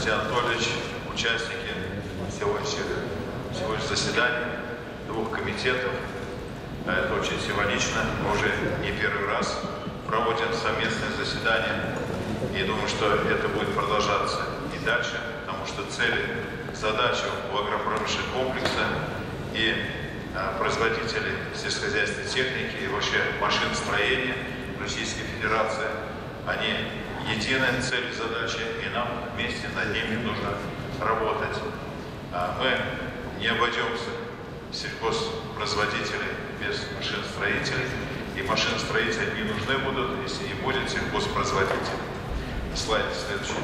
Константин Анатольевич, участники сегодняшнего заседания двух комитетов. Это очень символично. Мы уже не первый раз проводим совместное заседание. И думаю, что это будет продолжаться и дальше, потому что цели, задачи у агропромышленного комплекса и производителей сельскохозяйственной техники и вообще машиностроения Российской Федерации, они единая цель и задача, и нам вместе над ними нужно работать. Мы не обойдемся сельхозпроизводителей без машиностроителей, и машиностроители не нужны будут, если не будет сельхозпроизводителей. Слайд следующий.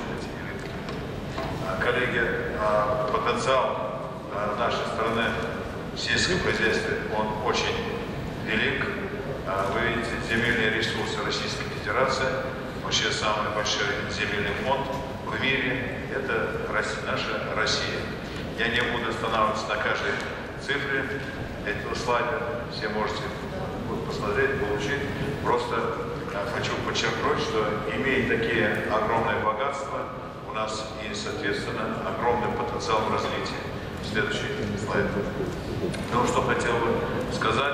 Коллеги, потенциал нашей страны в сельском хозяйстве, он очень велик. Вы видите, земельные ресурсы Российской Федерации, вообще самый большой земельный фонд в мире, это наша Россия. Я не буду останавливаться на каждой цифре этого слайда, все можете посмотреть, получить. Просто хочу подчеркнуть, что имея такие огромные богатства, у нас и, соответственно, огромный потенциал развития. Следующий слайд. Ну, что хотел бы сказать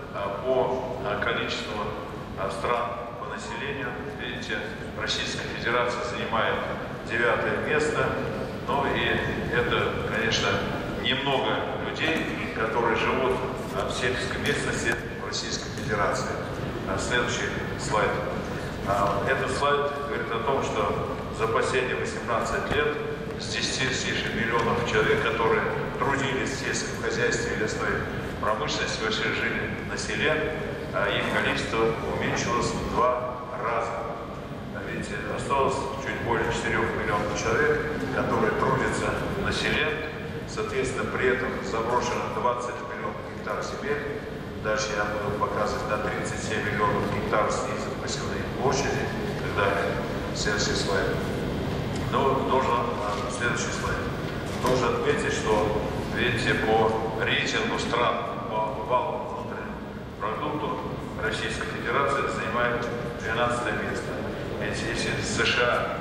по количеству стран по населению. Видите, Российская Федерация занимает 9-е место. Ну и это, конечно, немного людей, которые живут в сельской местности Российской Федерации. Следующий слайд. Этот слайд говорит о том, что за последние 18 лет с 10 с лишним миллионов человек, которые трудились в сельском хозяйстве и лесной промышленности, вообще жили на селе, их количество уменьшилось в 2 раза. Видите, осталось чуть более 4 миллионов человек, которые трудятся на селе. Соответственно, при этом заброшено 20 миллионов гектаров земель. Дальше я буду показывать на 37 миллионов гектаров снизу посевные площади. Тогда следующий слайд. Но следующий слайд. Должен отметить, что, видите, по рейтингу стран по валовому внутреннему продукту Российская Федерация занимает 12 место. Если США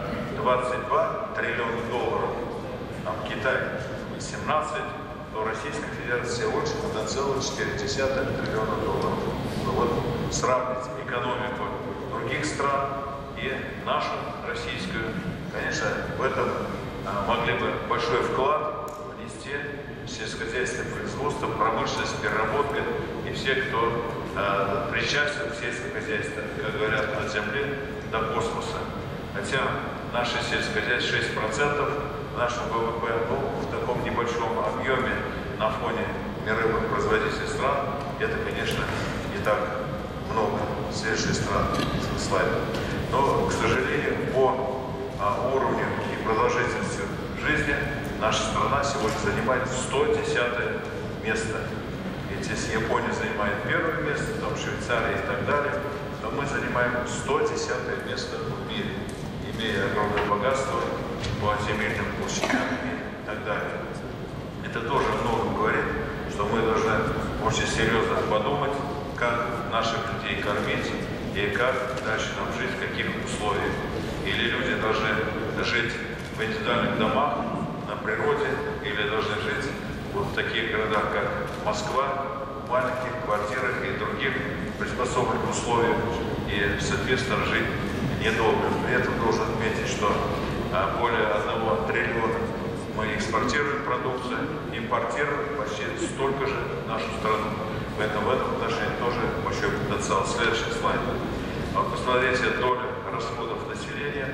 22 триллиона долларов, а Китай 17, то Российская Федерация лучше 1,4 триллиона долларов. Ну вот сравнить экономику других стран и нашу российскую, конечно, в этом могли бы большой вклад внести в сельскохозяйственное производство, промышленность, переработка и все, кто причастен к сельскому хозяйству, как говорят, от земли до космоса. Хотя наше сельское хозяйство 6% нашего ВВП, ну, в таком небольшом объеме на фоне мировых производителей стран, это, конечно, не так много. Следующий слайд. Но, к сожалению, по уровню и продолжительности жизни наша страна сегодня занимает 110-е место. Ведь если Япония занимает 1-е место, там Швейцария и так далее, то мы занимаем 110-е место в мире, имея огромное богатство по земельным площадям и так далее. Это тоже много говорит, что мы должны очень серьезно подумать, как наших людей кормить и как дальше нам жить, в каких условиях. Или люди должны жить в индивидуальных домах, на природе, или должны жить вот в таких городах, как Москва, в маленьких квартирах и других приспособленных условиях, и, соответственно, жить недолго. При этом должен отметить, что более 1 триллиона мы экспортируем продукцию, импортируем почти столько же в нашу страну. Поэтому в этом отношении тоже большой потенциал. Следующий слайд. Вот посмотрите, доля расходов населения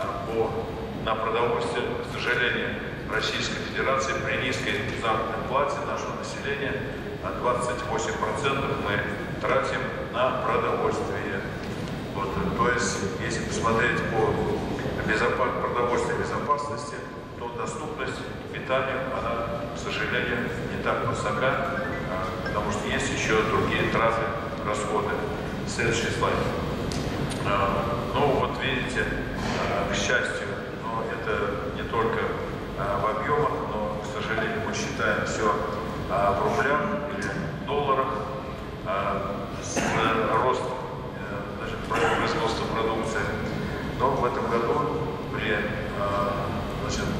на продовольствие. К сожалению, Российской Федерации при низкой заработной плате нашего населения 28% мы тратим на продовольствие. Вот, то есть, если посмотреть по продовольственной безопасности, то доступность к питанию, она, к сожалению, не так высока, потому что есть еще другие траты, расходы. Следующий слайд. Ну вот видите, к счастью, но это не только в объемах, но, к сожалению, мы считаем все в рублях или долларах. Рост производства продукции. Но в этом году при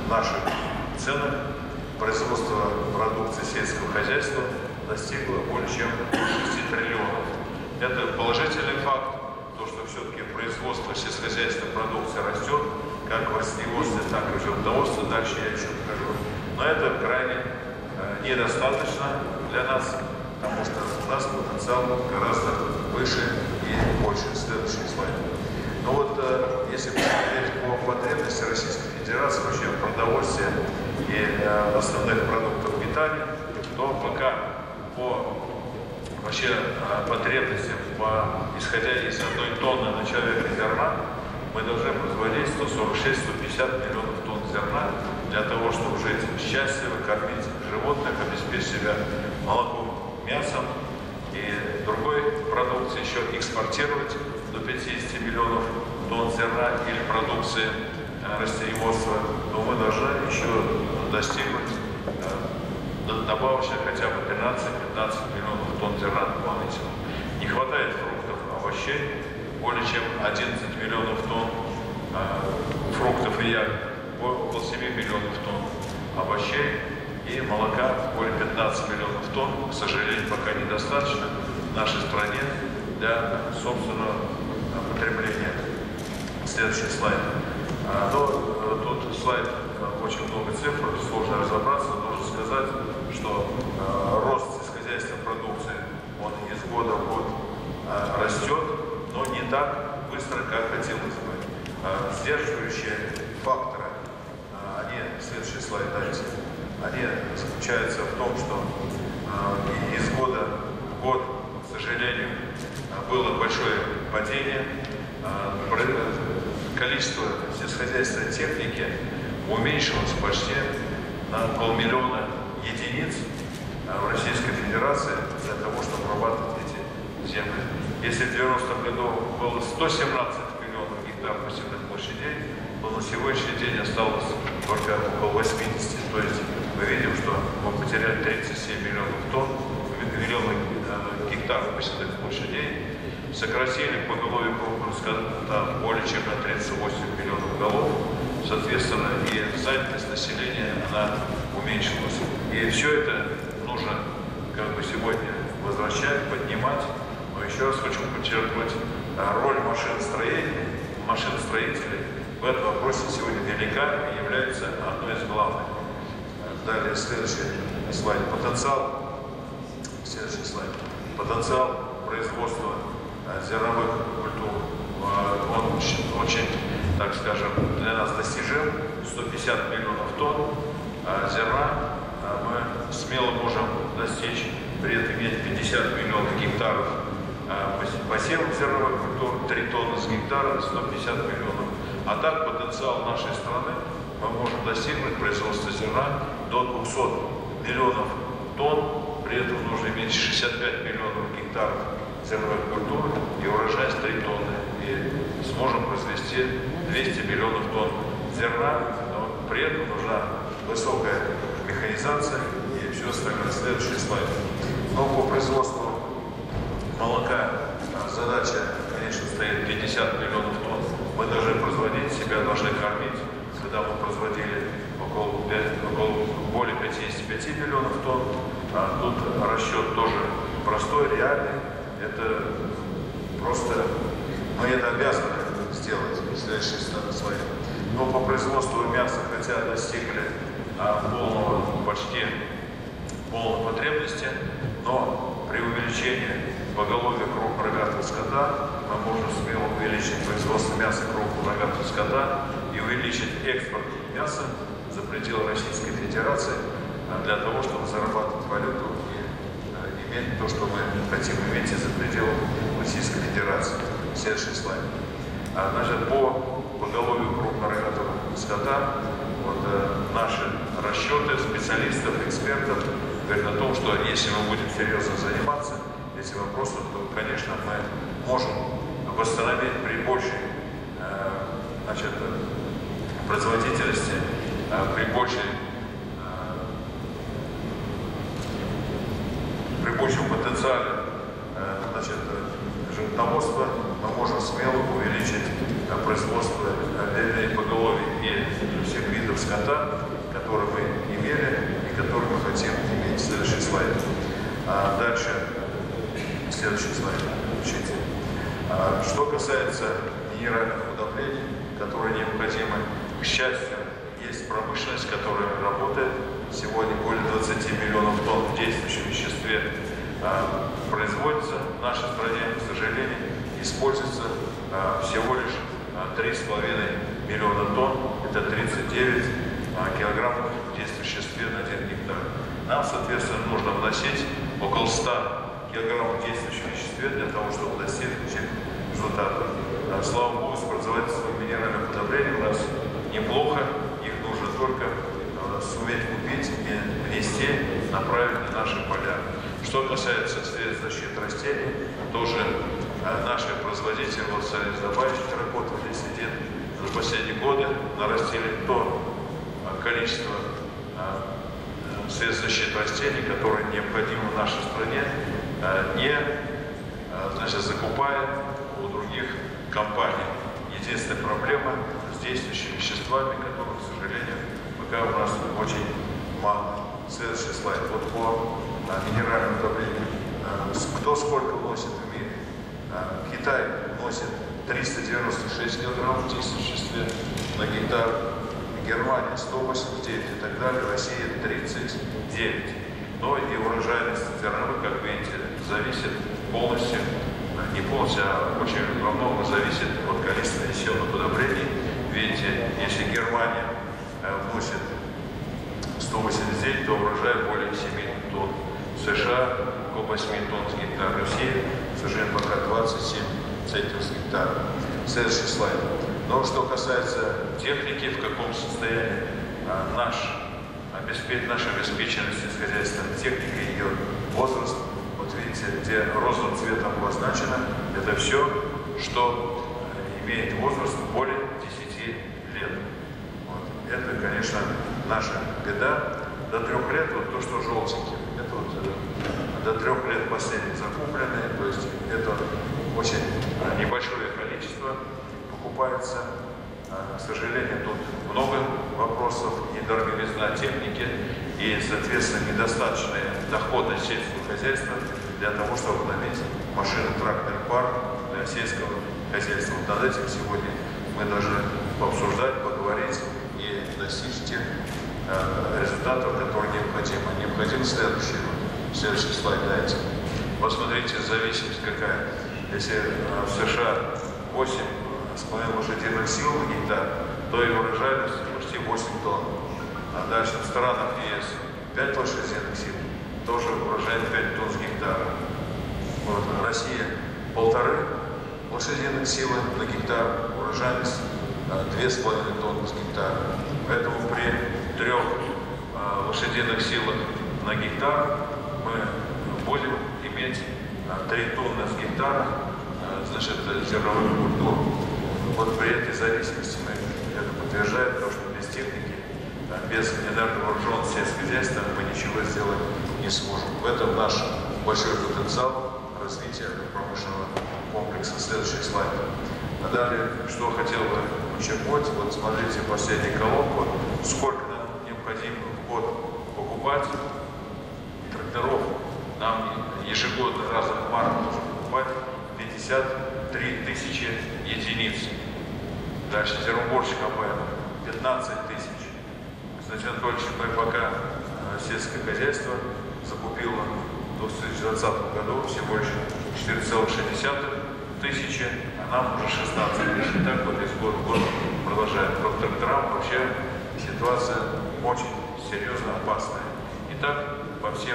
наших ценах производство продукции сельского хозяйства достигло более чем 6 триллионов. Это положительный факт, то, что все-таки производство сельскохозяйственной продукции растет, как в растениеводстве, так и в животноводстве, дальше я еще покажу. Но это крайне недостаточно для нас, потому что у нас потенциал гораздо выше и больше. Следующий слайд. Ну вот, если посмотреть по потребности Российской Федерации вообще в продовольствии и основных продуктах питания, то пока по вообще потребностям, исходя из 1 тонны на человека зерна, мы должны производить 146-150 миллионов тонн зерна для того, чтобы жить счастливо, кормить животных, обеспечить себя молоком, мясом и другой продукцией, еще экспортировать до 50 миллионов тонн зерна или продукции растениеводства, но мы должны еще достигнуть добавочно хотя бы 13-15 миллионов тонн зерна дополнительно. Не хватает фруктов, овощей, более чем 11 миллионов тонн фруктов и ягод, около 7 миллионов тонн овощей и молока более 15 миллионов тонн, к сожалению, пока недостаточно в нашей стране для собственного потребления. Следующий слайд. Но тут слайд, очень много цифр, сложно разобраться, должен сказать, что рост сельскохозяйственной продукции, он из года в год растет, но не так быстро, как хотелось бы. Сдерживающие факторы, они, следующий слайд дальше, они заключаются в том, что из года в год, к сожалению, было большое падение, количество сельскохозяйственной техники уменьшилось почти на 500 000 единиц в Российской Федерации для того, чтобы обрабатывать эти земли. Если в 90-м году было 117 миллионов гектаров посевных площадей, то на сегодняшний день осталось только около 80. То есть мы видим, что мы потеряли 37 миллионов тонн, миллионов гектаров посевных площадей, сократили поголовье крупного скота более чем на 38 миллионов голов, соответственно, и занятость населения, она уменьшилась. И все это нужно как бы сегодня возвращать, поднимать. Но еще раз хочу подчеркнуть, роль машиностроителей в этом вопросе сегодня велика и является одной из главных. Далее, следующий слайд. Следующий слайд. Потенциал производства зерновых культур, он очень, так скажем, для нас достижим. 150 миллионов тонн зерна мы смело можем достичь, при этом иметь 50 миллионов гектаров посевов зерновых культур, 3 тонны с гектара, 150 миллионов. А так потенциал нашей страны мы можем достигнуть производства зерна до 200 миллионов тонн, при этом нужно иметь 65 миллионов гектаров зерновых культур и урожайность 3 тонны. И сможем произвести 200 миллионов тонн зерна, но при этом нужна высокая механизация и все остальное. Следующий слайд. Но по производству молока задача, конечно, стоит 50 миллионов тонн. Мы должны производить, себя должны кормить. Когда мы производили около более 55 миллионов тонн, тут расчет тоже простой, реальный. Это просто, мы это обязаны сделать. Следующий слайд. Но по производству мяса, хотя достигли почти полной потребности, но при увеличении поголовья крупнорогатого скота мы можем смело увеличить производство мяса крупнорогатого скота и увеличить экспорт мяса за пределы Российской Федерации для того, чтобы зарабатывать валюту и иметь то, что мы хотим иметь из-за пределов Российской Федерации. Следующий слайд. Значит, по поголовью крупнорогатого скота наши расчеты специалистов, экспертов говорят о том, что если мы будем серьезно заниматься этим вопросом, то, конечно, мы можем восстановить при большей производительности, при большем потенциале животноводства мы можем смело увеличить производство поголовья и всех видов скота, который мы имели и который мы хотим иметь. Следующий слайд. Дальше. Следующий слайд. Учите. Что касается минеральных удобрений, которые необходимы, к счастью, есть промышленность, которая работает. Сегодня более 20 миллионов тонн в действующем веществе производится в нашей стране, к сожалению, используется всего лишь 3,5 миллиона тонн, это 39 килограммов в действующем веществе на 1 гектар. Нам, соответственно, нужно вносить около 100 килограммов в действующем веществе для того, чтобы достичь результата. Слава Богу, с производительством минеральных удобрений у нас неплохо, их нужно только суметь купить и внести, направить на наши поля. Что касается средств защиты растений, тоже наши производители, вот Союз добавочных работал, здесь сидит, за последние годы нарастили то количество средств защиты растений, которые необходимы в нашей стране, не закупая у других компаний. Единственная проблема с действующими веществами, которые, к сожалению, пока у нас очень мало. Следующий слайд. Вот по минеральным удобрениям. Кто сколько вносит в мире? Китай вносит 396 килограммов в действующем веществе на гектар. Германия 189 и так далее. Россия 39. Но и урожайность зерновых, как видите, зависит полностью, не полностью, а очень во многом зависит от количества внесенных удобрений. Видите, если Германия вносит 189, то урожай более 7 тонн. США около 8 тонн с гектара. Россия, к сожалению, пока 27 центнеров с гектара. Следующий слайд. Но что касается техники, в каком состоянии наша обеспеченность хозяйственной техникой, ее возраст, вот видите, где розовым цветом обозначено, это все, что имеет возраст более 10 лет. Вот. Это, конечно, наша беда. До 3 лет, вот то, что желтеньким, это вот до 3 лет последние закупленные, то есть это очень небольшое количество покупается. К сожалению, тут много вопросов, и дороговизна техники, и, соответственно, недостаточная доходность сельского хозяйства для того, чтобы обновить машино-тракторный парк для сельского хозяйства. Вот над этим сегодня мы должны пообсуждать, поговорить и достичь тех результатов, которые необходимы. Необходим следующий слайд дайте. Посмотрите, зависимость какая. Если в США 8,5 лошадиных сил на гектар, то и урожайность почти 8 тонн. А дальше в странах ЕС 5 лошадиных сил, тоже урожайность 5 тонн с гектара. Вот. Россия 1,5 лошадиных силы на гектар, урожайность 2,5 тонны с гектара. Поэтому при 3 лошадиных силах на гектар мы будем иметь 3 тонны с гектара, значит, зерновых культур. Вот при этой зависимости мы это подтверждаем, то, что без техники, без недовооруженного сельскохозяйства мы ничего сделать не сможем. В этом наш большой потенциал развития промышленного комплекса. Следующий слайд. А далее, что хотел бы подчеркнуть, вот смотрите последнюю колонку, сколько нам необходимо в год покупать тракторов. Нам ежегодно разных марок нужно покупать 53 тысячи единиц. Дальше зерноборщик АБ 15 тысяч. Кстати, Анатольевич, мы пока сельское хозяйство закупило в 2020 году всего лишь 4,6 тысячи, а нам уже 16 тысяч. И так вот из года в год продолжаем. По тракторам вообще ситуация очень серьезно опасная. И так по всем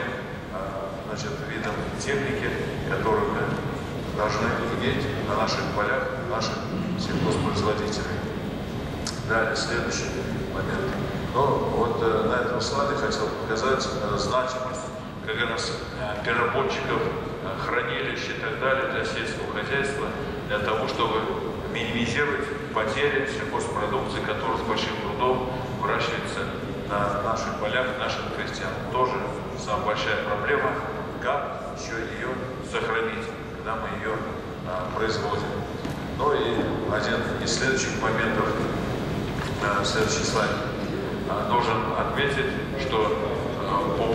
видам техники, которые мы должны иметь на наших полях, наших сельхозпроизводителей. Далее, следующий момент. Но вот на этом слайде хотел показать значимость как раз переработчиков, хранилищ и так далее для сельского хозяйства, для того, чтобы минимизировать потери сельхозпродукции, которая с большим трудом выращивается на наших полях, наших крестьян. Тоже самая большая проблема, как еще ее сохранить, когда мы ее производим. Ну и один из следующих моментов, следующий слайд.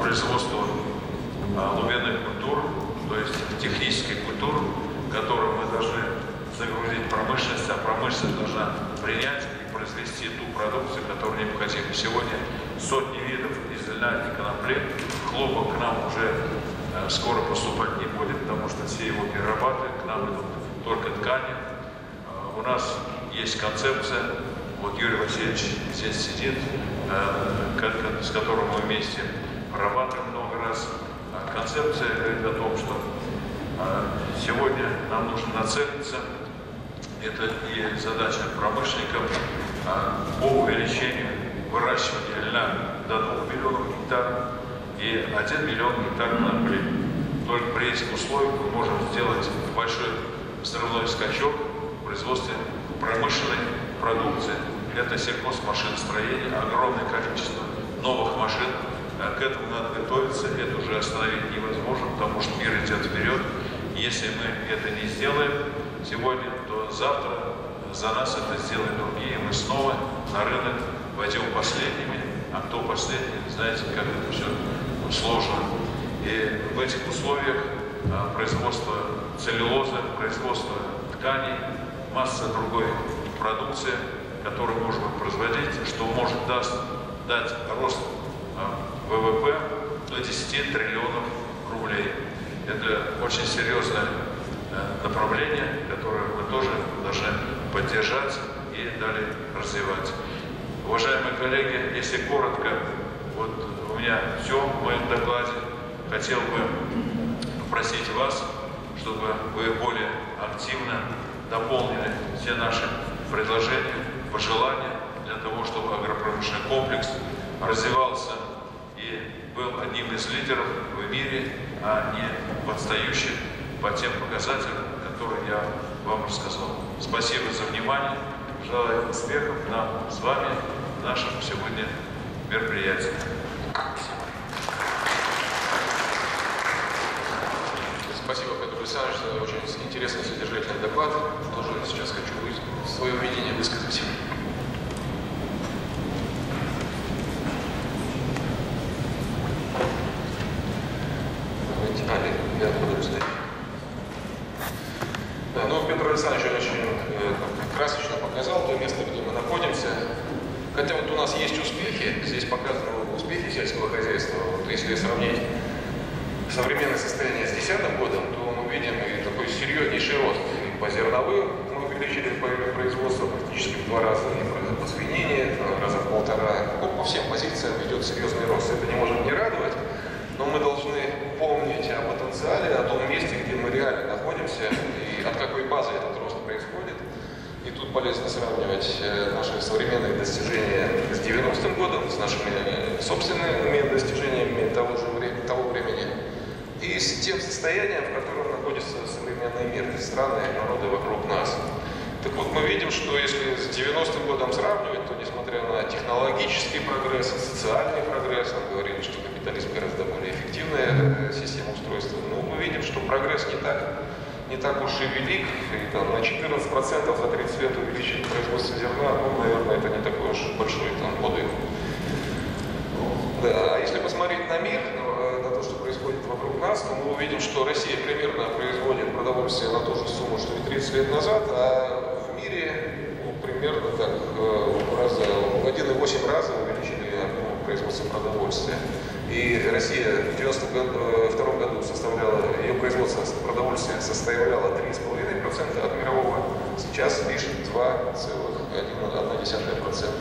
производству лубянных культур, то есть технических культур, которую мы должны загрузить промышленность, а промышленность должна принять и произвести ту продукцию, которая необходима. Сегодня сотни видов из льна и конопли. Хлопок к нам уже скоро поступать не будет, потому что все его перерабатывают, к нам идут только ткани. У нас есть концепция, вот Юрий Васильевич здесь сидит, с которым мы вместе прорабатываем много раз. Концепция говорит о том, что сегодня нам нужно нацелиться, это и задача промышленников, по увеличению выращивания льна до 2 миллионов гектаров и 1 миллион гектаров конопли. Только при этих условиях мы можем сделать большой взрывной скачок в производстве промышленной продукции. Это сельхозмашиностроение, огромное количество новых машин. К этому надо готовиться, это уже остановить невозможно, потому что мир идет вперед. Если мы это не сделаем сегодня, то завтра за нас это сделают другие. Мы снова на рынок войдем последними. А кто последний, знаете, как это все сложно. И в этих условиях производство целлюлозы, производство тканей, масса другой продукции, которую можно производить, что может дать рост ВВП до 10 триллионов рублей. Это очень серьезное направление, которое мы тоже должны поддержать и далее развивать. Уважаемые коллеги, если коротко, вот у меня все в моем докладе. Хотел бы попросить вас, чтобы вы более активно дополнили все наши предложения, пожелания для того, чтобы агропромышленный комплекс развивался и был одним из лидеров в мире, а не отстающим по тем показателям, которые я вам рассказал. Спасибо за внимание. Желаю успехов нам с вами в нашем сегодня мероприятии. Спасибо, Петр Александрович, за очень интересный содержательный доклад. Тоже сейчас хочу свое видение высказать. Ну, Петр Александрович очень красочно показал то место, где мы находимся. Хотя вот у нас есть успехи, здесь показаны успехи сельского хозяйства. Вот если сравнить современное состояние с 2010 годом, то мы видим и такой серьезнейший рост. И по зерновым мы увеличили производство практически в 2 раза, и по свинине раза в 1,5. Вот по всем позициям идет серьезный рост. Это не может не радовать, но мы должны помнить о потенциале, о том месте, где мы реально находимся, и от какой базы этот рост происходит. И тут полезно сравнивать наши современные достижения с 90-м годом, с нашими собственными достижениями того времени, и с тем состоянием, в котором находится современный мир, страны и народы вокруг нас. Так вот, мы видим, что если с 90-м годом сравнивать, то несмотря на технологический прогресс, социальный прогресс, мы говорили, что капитализм гораздо более эффективная система устройства, но мы видим, что прогресс не так уж и велик, и там, на 14% за 30 лет увеличить производство зерна, ну, наверное, это не такой уж большой подвиг. Да, а если посмотреть на мир, на то, что происходит вокруг нас, то мы увидим, что Россия примерно производит продовольствие на ту же сумму, что и 30 лет назад, а в мире примерно так в 1,8 раза увеличили объем производства продовольствия. И Россия в 1992 году ее производство продовольствия составляло 3,5% от мирового, сейчас лишь 2,1%.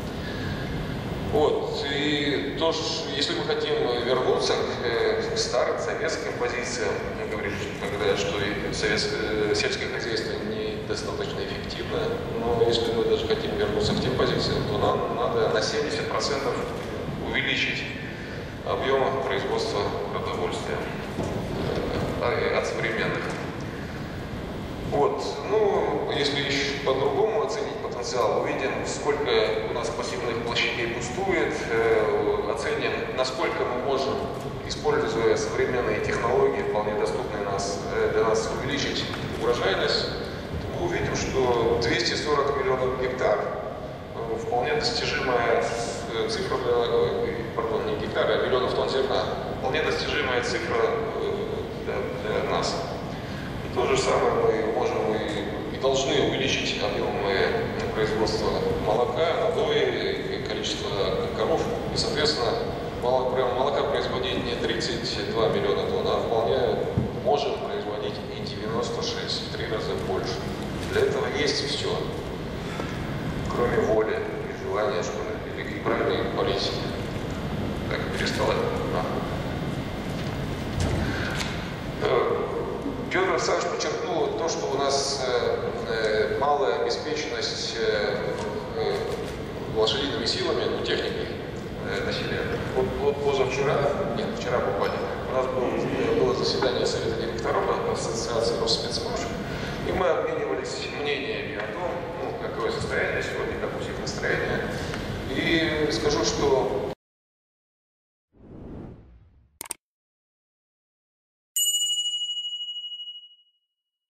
Вот. И то, если мы хотим вернуться к старым советским позициям, мы говорили тогда, что и сельское хозяйство недостаточно эффективно, но если мы даже хотим вернуться к тем позициям, то нам надо на 70% увеличить объема производства продовольствия от современных. Вот. Ну, если еще по-другому оценить потенциал, увидим, сколько у нас пассивных площадей пустует, оценим, насколько мы можем, используя современные технологии, вполне доступные для нас, увеличить урожайность, то мы увидим, что 240 миллионов гектар вполне достижимая цифра для пардон, не гектары, а миллионов тонн зерна. Вполне достижимая цифра для нас. И то же самое мы можем и должны увеличить объемы производства молока, надои, и количество коров. И, соответственно, молока производить не 32 миллиона тонн, а вполне можем производить и 96, в 3 раза больше. Для этого есть все, кроме воли и желания, что ли, и правильной политики. Так, перестала. Петр Александрович подчеркнул то, что у нас малая обеспеченность лошадиными силами, ну, техникой населения. Вот позавчера, нет, вчера буквально, у нас было заседание Совета директоров Ассоциации Росспецслужб, и мы обменивались мнениями о том, ну, какое состояние сегодня, как у всех настроение. И скажу, что